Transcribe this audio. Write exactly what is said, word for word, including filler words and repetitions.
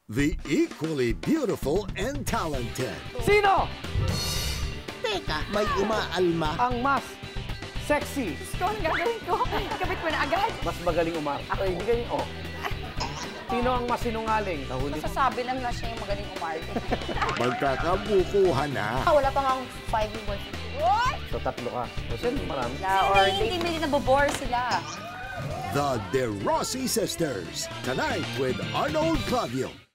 the equally beautiful and talented. Sino? Teka, may umaalma. Ang mas sexy. Gusto ko, ang gagawin ko. Kapit mo na agad. Mas magaling umarte. Ay, hindi ganyan. Oh. Sino ang mas sinungaling? Nahuli. Masasabi lang na siya yung magaling umarte. Magkakabukuhan na. Ah, wala pa nga akong five yung boyfriend. What? So, tatlo ka. So, sino marami? Or hindi, hindi nabobore sila. The De Rossi Sisters, tonight with Arnold Clavio.